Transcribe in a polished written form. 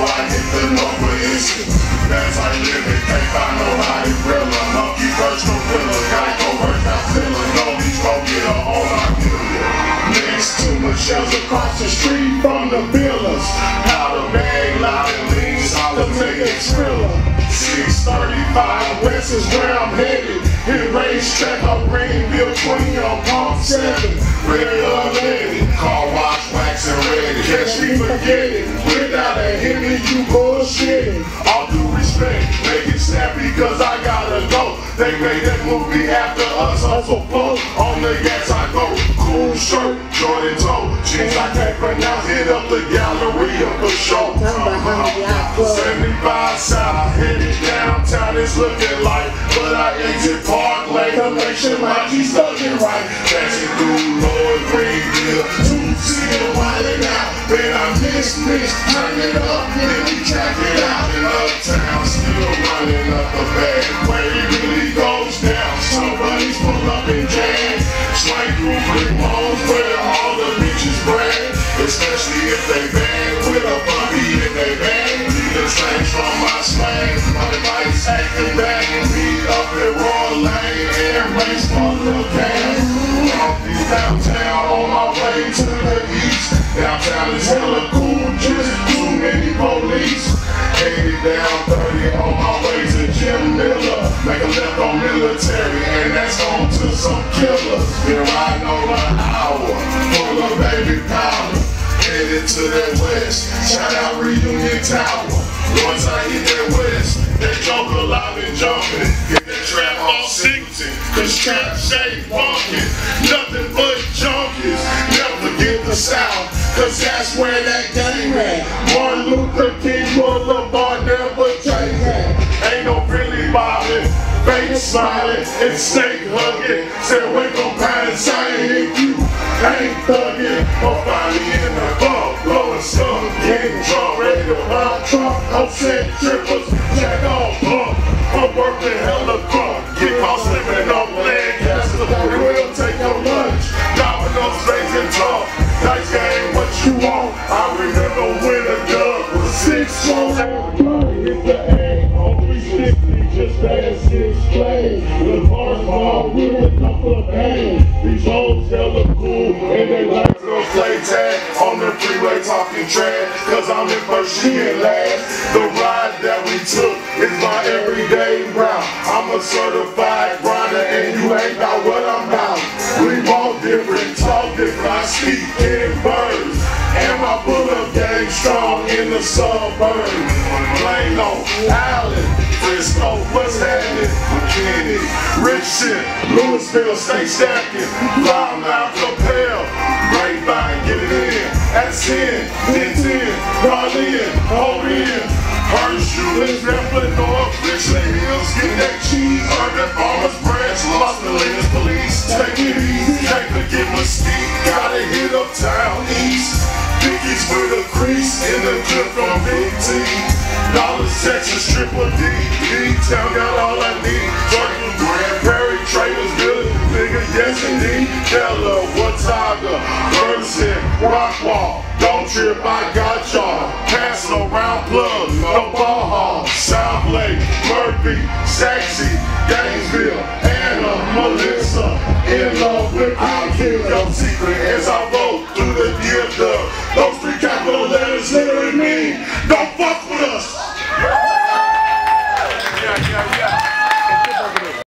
I hit the door for instant. That's how you live it, can't find nobody realer. Monkey personal killer, Geico works out filler. No, these go get a whole lot killer. Next to Michelle's across the street from the Villas. How the bag loud and lean, solid make it thriller. 635 West is where I'm headed. Hit racetrack on Greenville 20 on Palm 7. Ready unleaded, car wash, wax and ready. Catch me forget it, without a Henry you bullshitting. All due respect, make it snappy cause I gotta go. They made that movie after us, hustle flow. On the gas I go, cool shirt, Jordan toe. Jeans I can't pronounce, hit up the Galleria for show. 75 South, headed downtown, it's looking like. But I exit Park Lane to make sure my G's looking right. Passing through Lord Greenville, 2-0 wildin' out. Man, I miss, turn it up, then we track it out. In uptown, still running up the bag. Where it really goes down, somebody's pull up and jam. Swing through brick walls where all the bitches brag. Especially if they bang with a puppy if they bang. The slang from my slang, my lights acting back. Me up at Royal Lane and race for the gang. Downtown on my way to the east. Downtown is hella cool, just too many police. Headed down 30 on my way to Jim Miller. Make a left on military and that's on to some killers. Been riding over an hour, full of baby powder. Headed to that west, shout out Reunion Tower. Once I hit that west, that joker alive and jumping. Get that trap all singing, cause trap shade funkin'. Nothing but junkies, never forget the South, cause that's where that game at. Martin Luther King Boulevard, never change that. Ain't no Billy bobbing, face smiling, and snake hugging. Said wake up and saying if you ain't thugging, or find me in the club, blowing stuff, getting drunk, ready to pop trunk. I'm saying trippers, jack off pump. I'm working hella crunk, get caught slipping on Lancaster. It will take your lunch, dominoes, raising talk. Nice game, what you want? I remember when a dub was 6-1. Hit the A on 360, just past 6 plays. The cars ball with a couple of bangs. These hoes hella cool, and they like to play tag on the freeway talking trash. Cause I'm in first, she in last. The ride that we took is my everyday route. I'm a certified grinder, and you ain't got what I'm about. We walk different, talk different, I speak in birds. And my pull-up game strong in the suburbs. Plano, Allen, Frisco, what's happening? McKinney, Richardson, Louisville, stay stacking. Loudmouth, Capel, Grapevine, get it in. At 10, 10, Garland, hold in. Hershey, Redwood, North, Richland Hills, get that cheese, urban farmers, branch, Los Angeles police, take it easy, can't forget Mesquite, gotta hit uptown east. Dickies with a crease in the clip from Big T. Dollars, Texas, Triple D. D-Town got all I need. Jordan, Grand Prairie, Traders, good. Nigga, yes indeed. Della, Watauga, Burleson, Rockwall. Don't trip, I got y'all. Castle, Round Plug, no ball hall. South Lake, Murphy, Saxy, Gainesville, Anna, Melissa. In love with I keep your secret as I roll through the DFW.